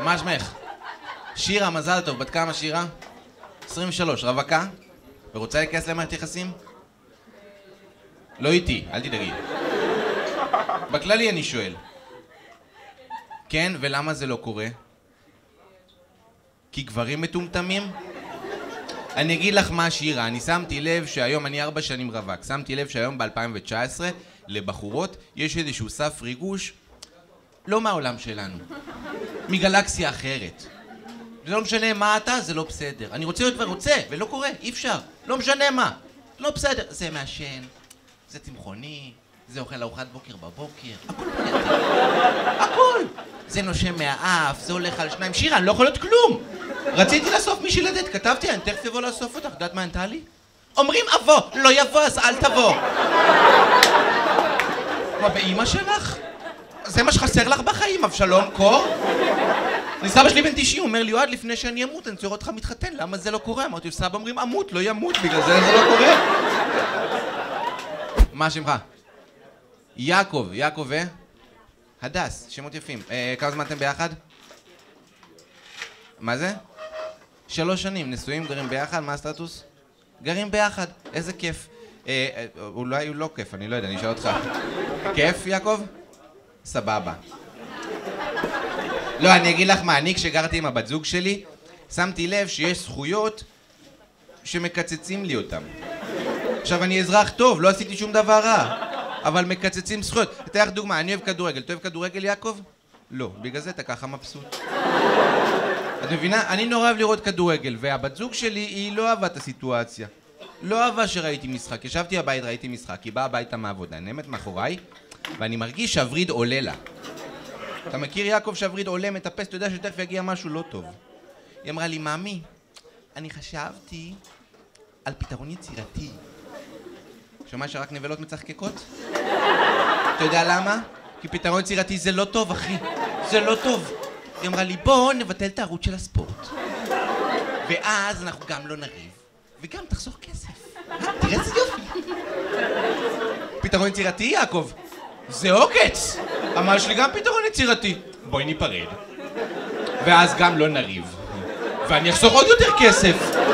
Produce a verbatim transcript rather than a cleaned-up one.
מה שמך? שירה, מזל טוב. בת כמה שירה? עשרים ושלוש. רווקה? ורוצה להיכנס למערכת יחסים? לא איתי, אל תדאגי. בכללי אני שואל. כן, ולמה זה לא קורה? כי גברים מטומטמים? אני אגיד לך מה שירה, אני שמתי לב שהיום, אני ארבע שנים רווק, שמתי לב שהיום ב-אלפיים תשע עשרה לבחורות יש איזשהו סף ריגוש לא מהעולם שלנו, מגלקסיה אחרת. זה לא משנה מה אתה, זה לא בסדר. אני רוצה להיות ורוצה, ולא קורה, אי אפשר. לא משנה מה, לא בסדר. זה מעשן, זה צמחוני, זה אוכל ארוחת בוקר בבוקר, הכל בעייתי. הכל! זה נושם מהאף, זה הולך על שניים. שירה, אני לא יכול להיות כלום! רציתי לאסוף מישהי לדעת, כתבתי, אני תכף אבוא לאסוף אותך, יודעת מה ענתה לי? אומרים אבוא, לא יבוא, אז אל תבוא. מה, באמא שלך? זה מה שחסר לך בחיים, אבשלום קור? אני סבא שלי בן תשעים, הוא אומר לי, יועד, לפני שאני אמות, אני רוצה לראות אותך מתחתן, למה זה לא קורה? אמרתי, סבא אומרים, אמות, לא ימות, בגלל זה זה לא קורה. מה שמך? יעקב, יעקב ו? הדס, שמות יפים. כמה זמן אתם ביחד? מה זה? שלוש שנים, נשואים, גרים ביחד, מה הסטטוס? גרים ביחד, איזה כיף. אולי הוא לא כיף, אני לא יודע, אני אשאל אותך. כיף, יעקב? סבבה. לא, אני אגיד לך מה, אני כשגרתי עם הבת זוג שלי, שמתי לב שיש זכויות שמקצצים לי אותם. עכשיו, אני אזרח טוב, לא עשיתי שום דבר רע, אבל מקצצים זכויות. אתן לך דוגמה, אני אוהב כדורגל. אתה אוהב כדורגל, יעקב? לא, בגלל זה אתה ככה מבסוט. את מבינה? אני נורא אוהב לראות כדורגל, והבת זוג שלי היא לא אהבה את הסיטואציה. לא אהבה שראיתי משחק. ישבתי בבית, ראיתי משחק, היא באה הביתה מהעבודה, נעמת מאחוריי, ואני מרגיש שהווריד עולה לה. אתה מכיר יעקב שהווריד עולה, מטפס, אתה יודע שתכף יגיע משהו לא טוב. היא אמרה לי, מאמי, אני חשבתי על פתרון יצירתי. שומע שרק נבלות מצחקקות? אתה יודע למה? כי פתרון יצירתי זה לא טוב, אחי. זה לא טוב. היא אמרה לי, בוא נבטל את הערוץ של הספורט. ואז אנחנו גם לא נריב, וגם תחסוך כסף. תראה איזה יופי. פתרון יצירתי, יעקב? זה עוקץ. אמר שלי גם פתרון יצירתי. בואי ניפרד. ואז גם לא נריב. ואני אחסוך עוד יותר כסף.